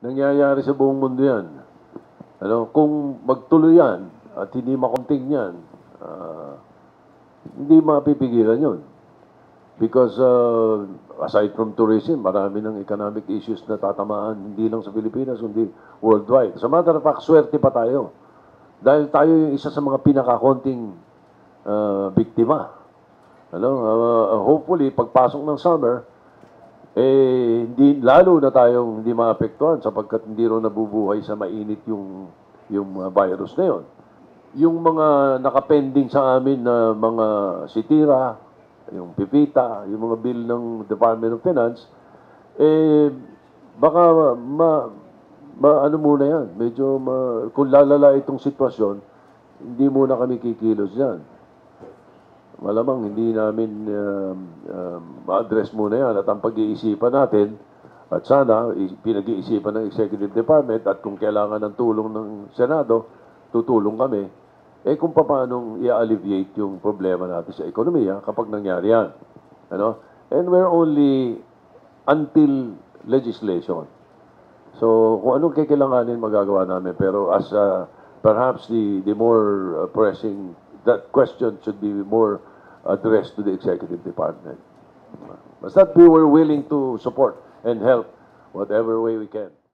Nangyayari sa buong mundo yan. Ano, kung magtuloy yan at hindi makunting yan, hindi mapipigilan yun. Because aside from tourism, marami ng economic issues na tatamaan hindi lang sa Pilipinas, kundi worldwide. Sa matter of fact, swerte pa tayo. Dahil tayo yung isa sa mga pinakakonting biktima. Ano, hopefully, pagpasok ng summer, hindi, lalo na tayong hindi maapektuhan sapagkat hindi rin nabubuhay sa mainit yung virus na yun. Yung mga nakapending sa amin na mga sitira, yung pipita, yung mga bill ng Department of Finance, baka ano muna yan, medyo kung lalala itong sitwasyon, hindi muna kami kikilos yan. Malamang hindi namin ma-address muna yan at ang pag-iisipan natin at sana pinag-iisipan ng Executive Department at kung kailangan ng tulong ng Senado, tutulong kami kung paano i-alleviate yung problema natin sa ekonomiya kapag nangyari yan. Ano? And we're only until legislation. So, kung anong kailanganin magagawa namin. Pero as perhaps the more pressing, that question should be more addressed to the Executive Department. But that we were willing to support and help whatever way we can.